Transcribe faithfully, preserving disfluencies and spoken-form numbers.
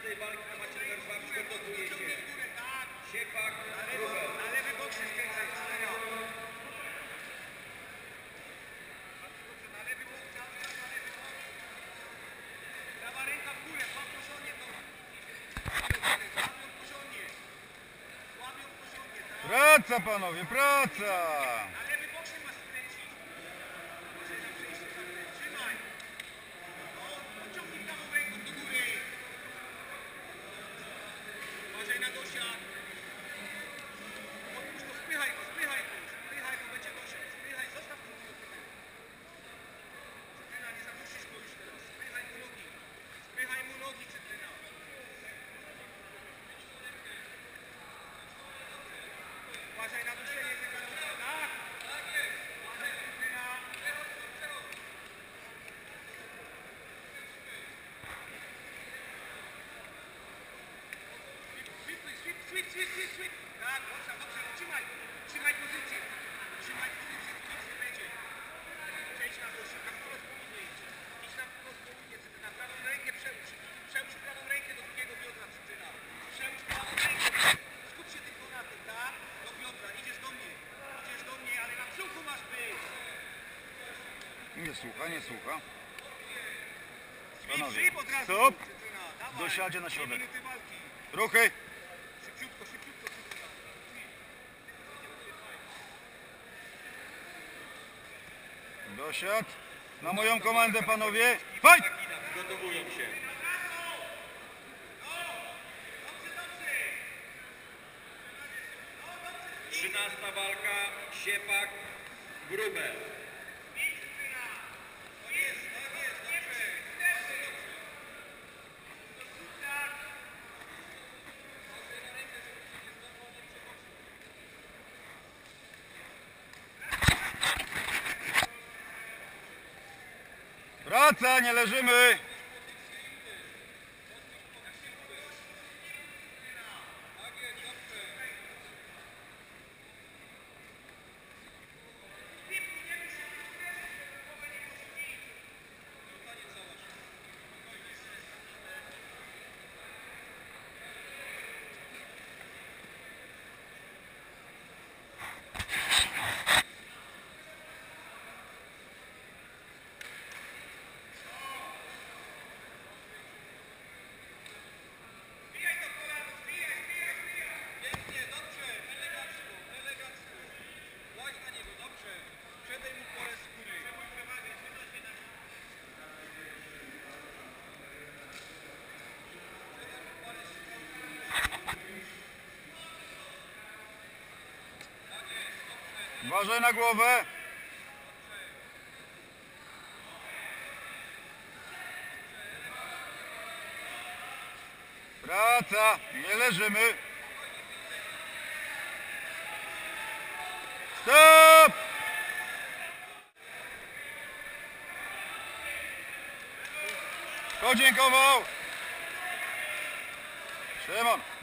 tej walki na macie numer dwa przygotowuje się Siepak, Grubel. Na lewy bok się skręcaj, na lewy bok, cały czas na lewy bok. Prawa ręka w górę, złap porządnie to. Złapią porządnie. Złapią porządnie, tak? Praca, panowie, praca! Na lewy bok się masz skręcić. Uważaj na przejście, tak, trzymaj. No, pociągnij prawą ręką do góry. Uważaj na dosiad. Odpuść to, spychaj go, spychaj go. Spychaj go, będzie dosiad. Spychaj, zostaw to. Cytryna, nie zamusisz go już teraz. Spychaj mu nogi. Spychaj mu nogi, Cytryna. Uważaj na duszenie tego nosa, tak? Uważaj, Cytryna. Sweep, sweep, sweep, sweep, sweep, sweep. Tak, dobrze, dobrze, trzymaj. Trzymaj pozycję. Trzymaj pozycję, nic nie będzie. Przejdź na dół, na wprost południe idź. Idź na wprost południe, Cytryna. Prawą rękę przełóż. Przełóż prawą rękę do drugiego biodra, Cytryna. Przełóż prawą rękę. Skup się tylko na tym, tak? Do biodra. Idziesz do mnie. Idziesz do mnie, ale na brzuchu masz być. Nie słucha, nie słucha. Sweep, Panowie, sweep od razu, stop. Cytryna. Dawaj. Dosiadzie na Dwie środek. minuty walki. Ruchy! Szybciutko, szybciutko, Cytryna. Dosiad. Na moją komendę, panowie. Fight! Przygotowują się. Trzynasta walka, Siepak, Grubel. Praca, nie leżymy! Uważaj na głowę! Praca, nie leżymy! Stop! Podziękował! Szymon!